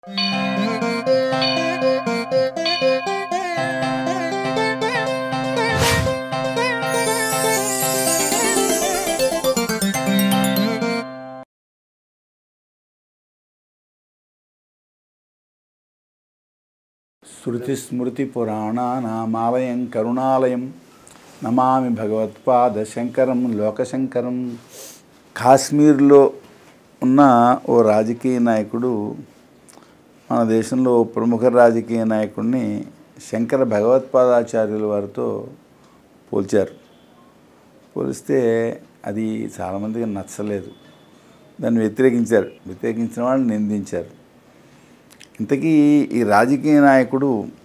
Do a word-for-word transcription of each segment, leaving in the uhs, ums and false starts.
శృతి స్మృతి పురాణానామాలయం కరుణాలయం నమామి భగవత్పాద శంకరం లోకశంకరం. కాశ్మీర్లో ఉన్న ఓ రాజకీయ నాయకుడు మన దేశంలో ప్రముఖ రాజకీయ నాయకుడిని శంకర భగవత్పాదాచార్యుల వారితో పోల్చారు. పోలిస్తే అది చాలామందికి నచ్చలేదు, దాన్ని వ్యతిరేకించారు. వ్యతిరేకించిన వాళ్ళు నిందించారు. ఇంతకీ ఈ రాజకీయ నాయకుడు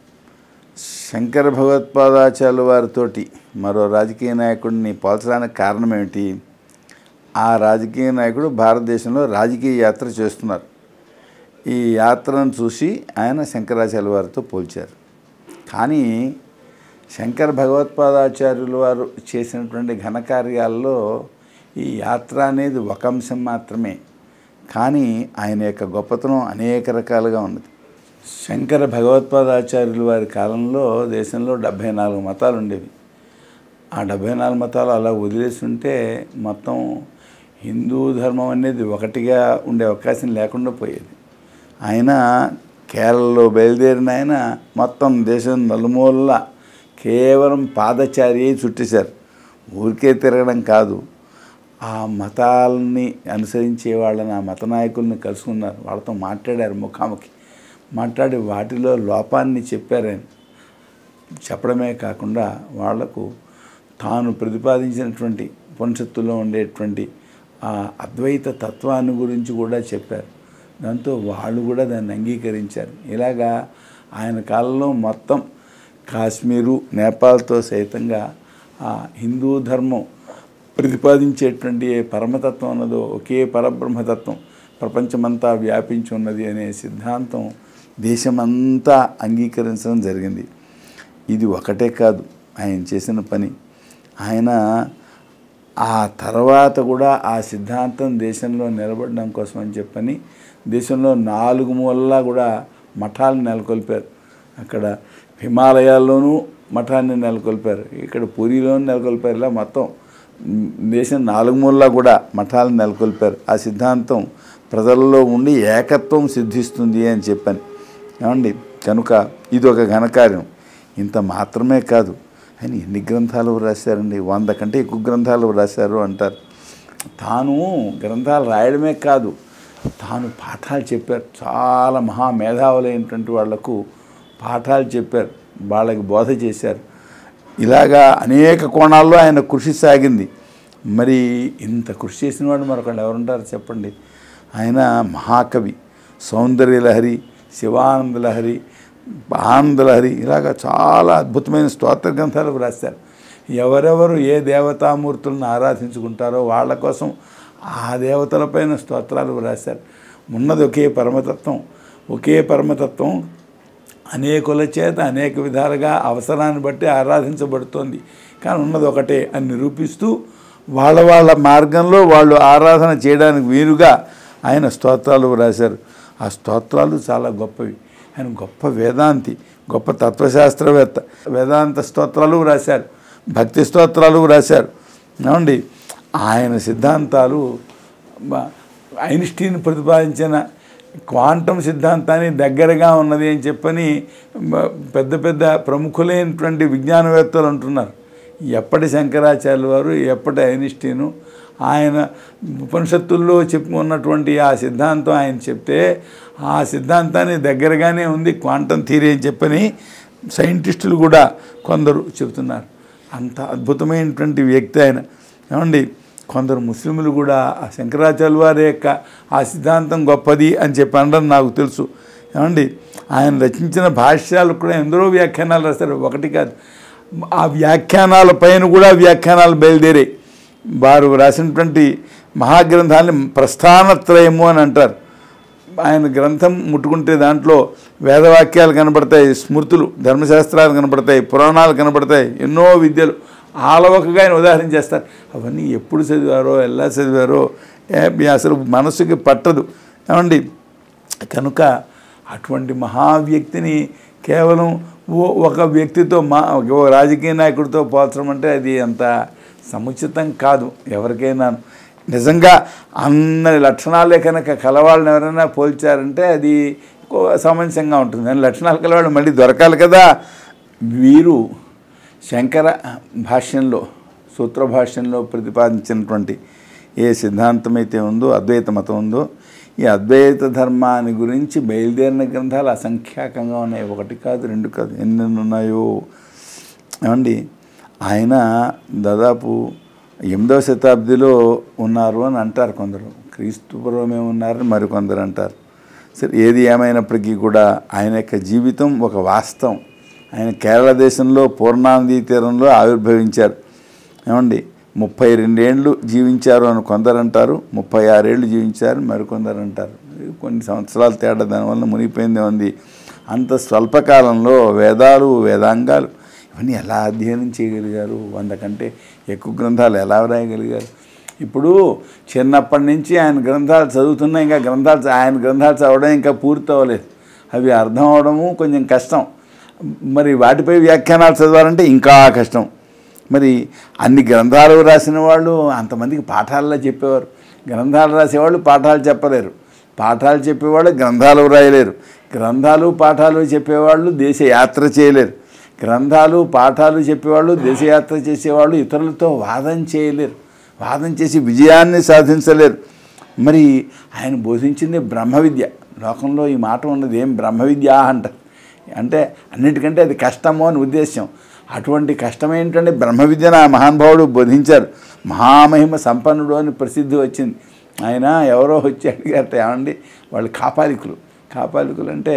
శంకర భగవత్పాదాచార్యుల వారితోటి మరో రాజకీయ నాయకుడిని పోల్చడానికి కారణం ఏమిటి? ఆ రాజకీయ నాయకుడు భారతదేశంలో రాజకీయ యాత్ర చేస్తున్నారు. ఈ యాత్రను చూసి ఆయన శంకరాచార్యుల వారితో పోల్చారు. కానీ శంకర భగవత్పాదాచార్యుల వారు చేసినటువంటి ఘనకార్యాల్లో ఈ యాత్ర అనేది ఒక అంశం మాత్రమే. కానీ ఆయన యొక్క గొప్పతనం అనేక రకాలుగా ఉన్నది. శంకర భగవత్పాదాచార్యుల వారి కాలంలో దేశంలో డెబ్భై నాలుగు మతాలు ఉండేవి. ఆ డెబ్భై నాలుగు మతాలు అలా వదిలేసి ఉంటే మొత్తం హిందూ ధర్మం అనేది ఒకటిగా ఉండే అవకాశం లేకుండా పోయేది. ఆయన కేరళలో బయలుదేరిన ఆయన మొత్తం దేశం నలుమూలలా కేవలం పాదచారి చుట్టేశారు. ఊరికే తిరగడం కాదు, ఆ మతాలని అనుసరించే వాళ్ళని, ఆ మత నాయకుల్ని కలుసుకున్నారు, వాళ్ళతో మాట్లాడారు, ముఖాముఖి మాట్లాడి వాటిలో లోపాన్ని చెప్పారు. ఆయన చెప్పడమే కాకుండా వాళ్లకు తాను ప్రతిపాదించినటువంటి ఉపనిషత్తులో ఉండేటువంటి ఆ అద్వైత తత్వాన్ని గురించి కూడా చెప్పారు. దాంతో వాళ్ళు కూడా దాన్ని అంగీకరించారు. ఇలాగా ఆయన కాలంలో మొత్తం కాశ్మీరు, నేపాల్తో సైతంగా ఆ హిందూ ధర్మం ప్రతిపాదించేటువంటి ఏ పరమతత్వం ఉన్నదో, ఒకే పరబ్రహ్మతత్వం ప్రపంచమంతా వ్యాపించి ఉన్నది అనే సిద్ధాంతం దేశమంతా అంగీకరించడం జరిగింది. ఇది ఒకటే కాదు ఆయన చేసిన పని. ఆయన ఆ తర్వాత కూడా ఆ సిద్ధాంతం దేశంలో నిలబడడం కోసం అని చెప్పని దేశంలో నాలుగు మూలలా కూడా మఠాలను నెలకొల్పారు. అక్కడ హిమాలయాల్లోనూ మఠాన్ని నెలకొల్పారు, ఇక్కడ పూరిలోనూ నెలకొల్పారు. ఇలా మొత్తం దేశం నాలుగు మూలలా కూడా మఠాలను నెలకొల్పారు. ఆ సిద్ధాంతం ప్రజల్లో ఉండి ఏకత్వం సిద్ధిస్తుంది అని చెప్పని ఏమండి. కనుక ఇది ఒక ఘనకార్యం. ఇంత మాత్రమే కాదు, ఆయన ఎన్ని గ్రంథాలు రాశారండి, వంద కంటే ఎక్కువ గ్రంథాలు రాశారు అంటారు. తాను గ్రంథాలు రాయడమే కాదు, తాను పాఠాలు చెప్పారు. చాలా మహామేధావులైనటువంటి వాళ్లకు పాఠాలు చెప్పారు, వాళ్ళకి బోధ చేశారు. ఇలాగా అనేక కోణాల్లో ఆయన కృషి సాగింది. మరి ఇంత కృషి చేసిన వాడు మరొకళ్ళు ఎవరుంటారు చెప్పండి? ఆయన మహాకవి, సౌందర్యలహరి, శివానందలహరి, ఆనందలహరి, ఇలాగ చాలా అద్భుతమైన స్తోత్ర గ్రంథాలు రాశారు. ఎవరెవరు ఏ దేవతామూర్తులను ఆరాధించుకుంటారో వాళ్ళ కోసం ఆ దేవతలపైన స్తోత్రాలు రాశారు. ఉన్నది ఒకే పరమతత్వం. ఒకే పరమతత్వం అనేకుల చేత అనేక విధాలుగా అవసరాన్ని బట్టి ఆరాధించబడుతోంది. కానీ ఉన్నది ఒకటే అని నిరూపిస్తూ వాళ్ళ వాళ్ళ మార్గంలో వాళ్ళు ఆరాధన చేయడానికి వీలుగా ఆయన స్తోత్రాలు రాశారు. ఆ స్తోత్రాలు చాలా గొప్పవి. ఆయన గొప్ప వేదాంతి, గొప్ప తత్వశాస్త్రవేత్త. వేదాంత స్తోత్రాలు రాశారు, భక్తి స్తోత్రాలు రాశారు. ఏమండి, ఆయన సిద్ధాంతాలు ఐన్స్టీన్ ప్రతిపాదించిన క్వాంటం సిద్ధాంతాన్ని దగ్గరగా ఉన్నది అని చెప్పని పెద్ద పెద్ద ప్రముఖులైనటువంటి విజ్ఞానవేత్తలు అంటున్నారు. ఎప్పటి శంకరాచార్యుల వారు, ఎప్పటి ఐన్స్టీను, ఆయన ఉపనిషత్తుల్లో చెప్పుకున్నటువంటి ఆ సిద్ధాంతం ఆయన చెప్తే ఆ సిద్ధాంతాన్ని దగ్గరగానే ఉంది క్వాంటం థియరీ అని చెప్పని సైంటిస్టులు కూడా కొందరు చెబుతున్నారు. అంత అద్భుతమైనటువంటి వ్యక్తి ఆయన. ఏమండి, కొందరు ముస్లింలు కూడా ఆ శంకరాచార్యుల వారి యొక్క ఆ సిద్ధాంతం గొప్పది అని చెప్పి అనడం నాకు తెలుసు. ఏమండి, ఆయన రచించిన భాష్యాలకు కూడా ఎందరో వ్యాఖ్యానాలు రాస్తారు, ఒకటి కాదు. ఆ వ్యాఖ్యానాల పైన కూడా వ్యాఖ్యానాలు బయలుదేరాయి. వారు రాసినటువంటి మహాగ్రంథాన్ని ప్రస్థానత్రయము అని అంటారు. ఆయన గ్రంథం ముట్టుకుంటే దాంట్లో వేదవాక్యాలు కనబడతాయి, స్మృతులు, ధర్మశాస్త్రాలు కనబడతాయి, పురాణాలు కనబడతాయి, ఎన్నో విద్యలు ఆలవకగా ఆయన ఉదాహరణ చేస్తారు. అవన్నీ ఎప్పుడు చదివారో, ఎలా చదివారో అసలు మనసుకి పట్టదు. ఏమండి, కనుక అటువంటి మహా వ్యక్తిని కేవలం ఒక వ్యక్తితో మా రాజకీయ నాయకుడితో పోల్చడం అంటే అది అంత సముచితం కాదు. ఎవరికైనా నిజంగా అన్ని లక్షణాలే కనుక కలవాళ్ళని ఎవరైనా పోల్చారంటే అది సమంజసంగా ఉంటుంది. అని లక్షణాలు కలవాళ్ళు మళ్ళీ దొరకాలి కదా. వీరు శంకర భాష్యంలో సూత్ర భాష్యంలో ప్రతిపాదించినటువంటి ఏ సిద్ధాంతం అయితే ఉందో, అద్వైత మతం ఉందో, ఈ అద్వైత ధర్మాన్ని గురించి బయలుదేరిన గ్రంథాలు అసంఖ్యాకంగా ఉన్నాయి. ఒకటి కాదు, రెండు కాదు, ఎన్నెన్ని ఉన్నాయో. ఏమండి, ఆయన దాదాపు ఎనిమిదవ శతాబ్దిలో ఉన్నారు అని అంటారు కొందరు, క్రీస్తు పూర్వమే ఉన్నారని మరికొందరు అంటారు. సరే, ఏది ఏమైనప్పటికీ కూడా ఆయన యొక్క జీవితం ఒక వాస్తవం. ఆయన కేరళ దేశంలో పూర్ణానదీ తీరంలో ఆవిర్భవించారు. ఏమండి, ముప్పై రెండేళ్ళు జీవించారు అని కొందరు అంటారు, ముప్పై ఆరేళ్ళు జీవించారు మరికొందరు అంటారు. కొన్ని సంవత్సరాల తేడా దానివల్ల మునిగిపోయిందే ఉంది. అంత స్వల్పకాలంలో వేదాలు, వేదాంగాలు ఇవన్నీ ఎలా అధ్యయనం చేయగలిగారు? వంద కంటే ఎక్కువ గ్రంథాలు ఎలా వ్రాయగలిగారు? ఇప్పుడు చిన్నప్పటి నుంచి ఆయన గ్రంథాలు చదువుతున్నా ఇంకా గ్రంథాలు ఆయన గ్రంథాలు చదవడం ఇంకా పూర్తి అవ్వలేదు. అవి అర్థం అవడము కొంచెం కష్టం. మరి వాటిపై వ్యాఖ్యానాలు చదవాలంటే ఇంకా కష్టం. మరి అన్ని గ్రంథాలు రాసిన వాళ్ళు అంతమందికి పాఠాల్లో చెప్పేవారు. గ్రంథాలు రాసేవాళ్ళు పాఠాలు చెప్పలేరు, పాఠాలు చెప్పేవాళ్ళు గ్రంథాలు వ్రాయలేరు, గ్రంథాలు పాఠాలు చెప్పేవాళ్ళు దేశ యాత్ర చేయలేరు, గ్రంథాలు పాఠాలు చెప్పేవాళ్ళు దేశయాత్ర చేసేవాళ్ళు ఇతరులతో వాదన చేయలేరు, వాదన చేసి విజయాన్ని సాధించలేరు. మరి ఆయన బోధించింది బ్రహ్మ విద్య. లోకంలో ఈ మాట ఉన్నది, ఏం బ్రహ్మ విద్య అంటారు. అంటే అన్నిటికంటే అది కష్టము అని ఉద్దేశం. అటువంటి కష్టం ఏంటంటే బ్రహ్మ విద్యను ఆ మహానుభావుడు బోధించారు. మహామహిమ సంపన్నుడు అని ప్రసిద్ధి వచ్చింది. ఆయన ఎవరో వచ్చి అడిగారట, ఏమండి వాళ్ళు కాపాలికులు, కాపాలికులు అంటే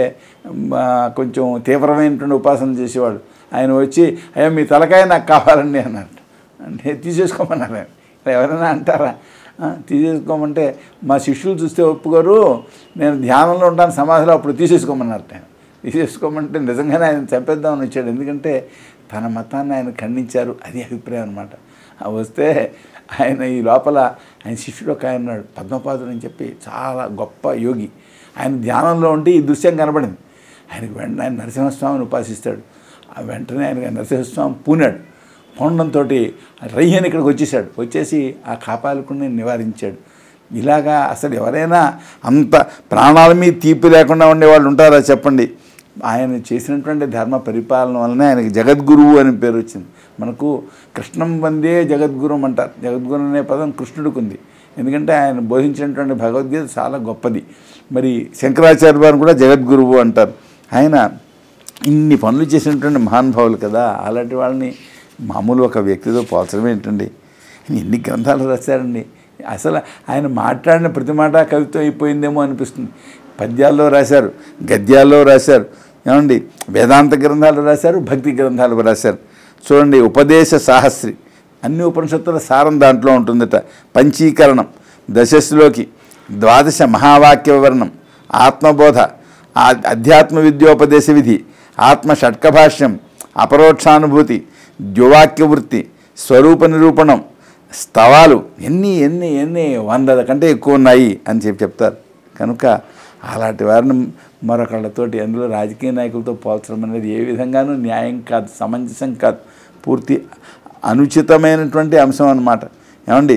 కొంచెం తీవ్రమైనటువంటి ఉపాసన చేసేవాడు. ఆయన వచ్చి, అయ్యా మీ తలకాయ నాకు కావాలండి అన్నట్టు. అంటే తీసేసుకోమన్నారు. ఆయన ఎవరైనా అంటారా? తీసేసుకోమంటే మా శిష్యులు చూస్తే ఒప్పుకోరు, నేను ధ్యానంలో ఉంటాను సమాధిలో, అప్పుడు తీసేసుకోమన్నారట. ఆయన తీసేసుకోమంటే నిజంగానే ఆయన చంపేద్దామని వచ్చాడు. ఎందుకంటే తన మతాన్ని ఆయన ఖండించారు, అది అభిప్రాయం అనమాట. వస్తే ఆయన ఈ లోపల ఆయన శిష్యుడు ఒక ఆయన ఉన్నాడు, పద్మపాదుడు అని చెప్పి, చాలా గొప్ప యోగి. ఆయన ధ్యానంలో ఉంటే ఈ దృశ్యం కనబడింది. ఆయనకు వెంటనే ఆయన నరసింహస్వామిని ఉపాసిస్తాడు. ఆ వెంటనే ఆయన నరసింహస్వామి పూనాడు. పూనడంతో రయ్యని ఇక్కడికి వచ్చేసాడు. వచ్చేసి ఆ కాపాలికుడిని నివారించాడు. ఇలాగా అసలు ఎవరైనా అంత ప్రాణాల మీద తీపి లేకుండా ఉండేవాళ్ళు ఉంటారా చెప్పండి? ఆయన చేసినటువంటి ధర్మ పరిపాలన వలన ఆయనకి జగద్గురువు అని పేరు వచ్చింది. మనకు కృష్ణం వందే జగద్గురువు అంటారు. జగద్గురు అనే పదం కృష్ణుడికి ఉంది. ఎందుకంటే ఆయన బోధించినటువంటి భగవద్గీత చాలా గొప్పది. మరి శంకరాచార్య వారు కూడా జగద్గురువు అంటారు. ఆయన ఇన్ని పనులు చేసినటువంటి మహానుభావులు కదా. అలాంటి వాళ్ళని మామూలు ఒక వ్యక్తితో పోల్చడం ఏంటండి? ఎన్ని గ్రంథాలు రాశారండి. అసలు ఆయన మాట్లాడిన ప్రతి మాట కవిత్వం అయిపోయిందేమో అనిపిస్తుంది. పద్యాల్లో రాశారు, గద్యాల్లో రాశారు, ఏమండి వేదాంత గ్రంథాలు రాశారు, భక్తి గ్రంథాలు రాశారు. చూడండి, ఉపదేశ సాహస్రి, అన్ని ఉపనిషత్తుల సారం దాంట్లో ఉంటుందట. పంచీకరణం, దశశ్లోకి, ద్వాదశ మహావాక్య వివరణం, ఆత్మబోధ, అధ్యాత్మ విద్యోపదేశ విధి, ఆత్మ షట్కభాష్యం, అపరోక్షానుభూతి, ద్యువాక్య వృత్తి, స్వరూప నిరూపణం, స్తవాలు, ఎన్ని ఎన్ని ఎన్ని వందల కంటే ఎక్కువ ఉన్నాయి అని చెప్పి చెప్తారు. కనుక అలాంటి వారిని మరొకళ్ళతోటి అందులో రాజకీయ నాయకులతో పోల్చడం అనేది ఏ విధంగానూ న్యాయం కాదు, సమంజసం కాదు, పూర్తి అనుచితమైనటువంటి అంశం అన్నమాట. ఏమండి,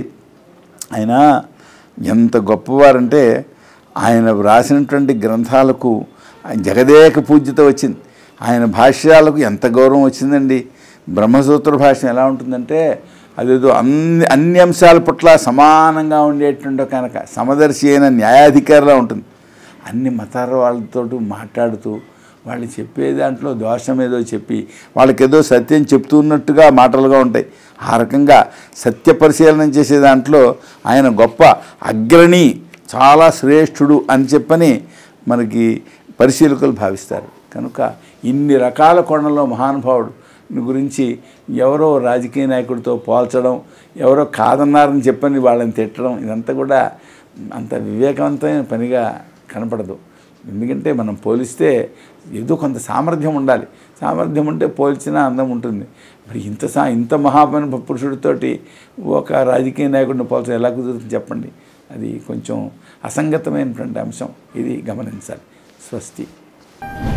ఆయన ఎంత గొప్పవారంటే ఆయన వ్రాసినటువంటి గ్రంథాలకు జగదేక పూజ్యత వచ్చింది. ఆయన భాష్యాలకు ఎంత గౌరవం వచ్చిందండి. బ్రహ్మసూత్ర భాష్యం ఎలా ఉంటుందంటే అదేదో అన్ని అన్ని అంశాల పట్ల సమానంగా ఉండేటువంటి కనుక సమదర్శి అయిన న్యాయాధికారిలా ఉంటుంది. అన్ని మతాల వాళ్ళతో మాట్లాడుతూ వాళ్ళు చెప్పే దాంట్లో దోషం ఏదో చెప్పి వాళ్ళకేదో సత్యం చెప్తున్నట్టుగా మాటలుగా ఉంటాయి. ఆ రకంగా సత్య పరిశీలన చేసే దాంట్లో ఆయన గొప్ప అగ్రణి, చాలా శ్రేష్ఠుడు అని చెప్పని మనకి పరిశీలకులు భావిస్తారు. కనుక ఇన్ని రకాల కోణంలో మహానుభావుడు గురించి ఎవరో రాజకీయ నాయకుడితో పోల్చడం, ఎవరో కాదన్నారని చెప్పని వాళ్ళని తిట్టడం, ఇదంతా కూడా అంత వివేకవంతమైన పనిగా కనపడదు. ఎందుకంటే మనం పోలిస్తే ఏదో కొంత సామర్థ్యం ఉండాలి. సామర్థ్యం ఉంటే పోల్చినా అందం ఉంటుంది. మరి ఇంత సా ఇంత మహాపన పురుషుడితోటి ఒక రాజకీయ నాయకుడిని పోల్చడం ఎలా కుదురుతుంది చెప్పండి? అది కొంచెం అసంగతమైనటువంటి అంశం. ఇది గమనించాలి. స్వస్తి. నమస్తే.